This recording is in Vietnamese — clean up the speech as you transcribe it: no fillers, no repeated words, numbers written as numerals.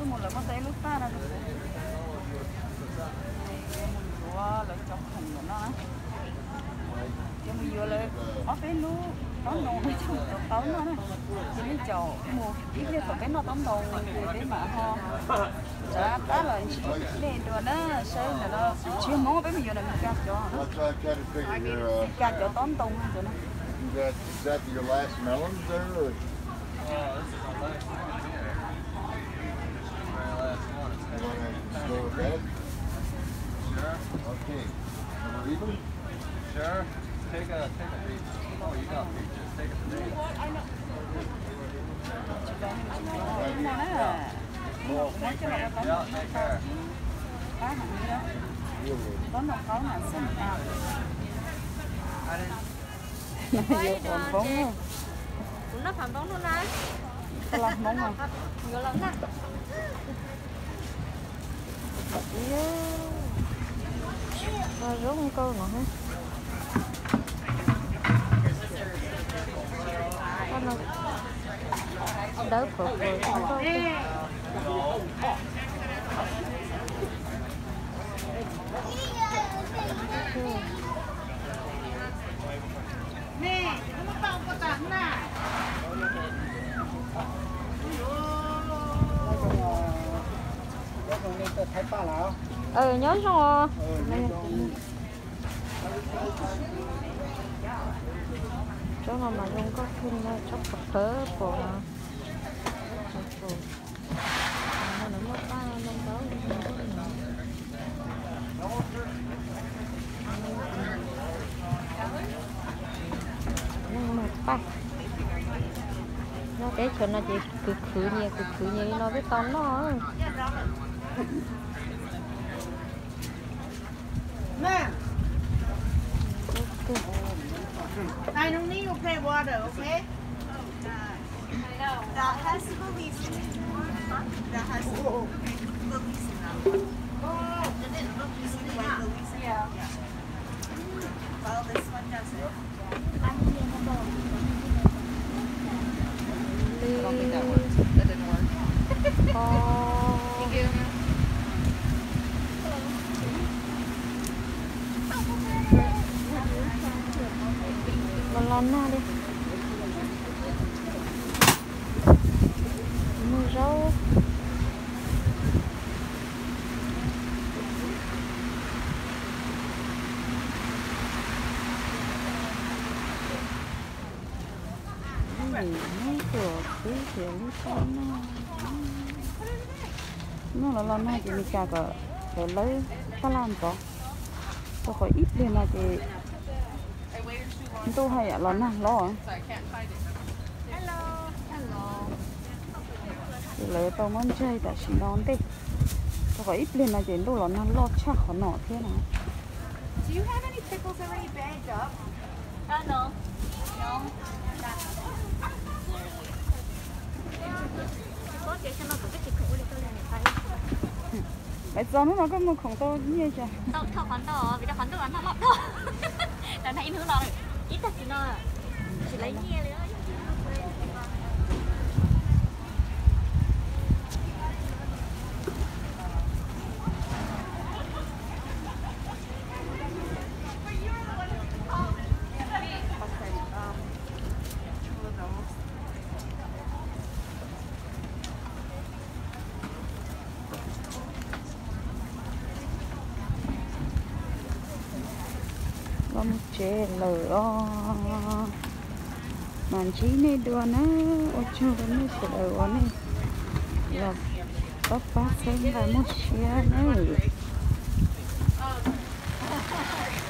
số một là có tay lúc ta ra được mình chúa là trong hình của nó cho mình vừa là có cái lú có nồng với trong tấu nó này cho nên chậu mua ít nhất có cái nó tóm đầu để mà ho dạ tá là nên đồ nó sơn là nó chưa món với mình vừa là mình cắt cho cắt cho tóm tung rồi nó. Is that your last melons there? Or? This is my last one here. My last one. You want to go with that? Sure. Okay. Wanna leave them? Sure. Take a peach. Oh, you got peaches. Take it today. Yeah, take care. Có một có là xinh nào. Nhiều còn bóng không? Nó phản bóng luôn đấy. Có lắm bóng không? Nhiều lắm nè. Rồi rút một câu nữa hả? Nó đỡ phượt rồi không có. Nè, nó tao có tặng nè. Nhớ xong rồi. Chỗ nào mà không có phun này chắc có phở của nó mất ba năm đó. Ba nó cái chỗ nó chỉ cứ như nó biết con nó Nè. I don't need to pay water, okay? That has lilies in it. That has lilies in it. Oh, lilies in it. Yeah. Well, this one doesn't. I don't think that works. That didn't work. Thank you. Lần nào đi mua rau mấy cửa cái kiểu nó là lần này chị mình cà cỡ để lấy ta làm có tôi khỏi ít lên là chị tôi hay ở lần nào lo chị lấy tao muốn chơi tại chỉ đón đi tôi khỏi ít lên là chị tôi lần nào lo chắc khó nọ thế nào. Do you have any pickles already bagged up? No. No. Có chị cho nó có cái thịt khổ để tôi làm phải. Bây giờ nó có một khổng to như vậy chứ. Tao thọ khoản đó, vì tao khoản đó ăn nó lọt thôi. Lần này hướng đó ít thật thì nó chỉ lấy nhẹ nữa. Lâm chế lửa màn chí này đùa nó ôi chú nó sẽ lửa này là tóc bát xanh và một xe này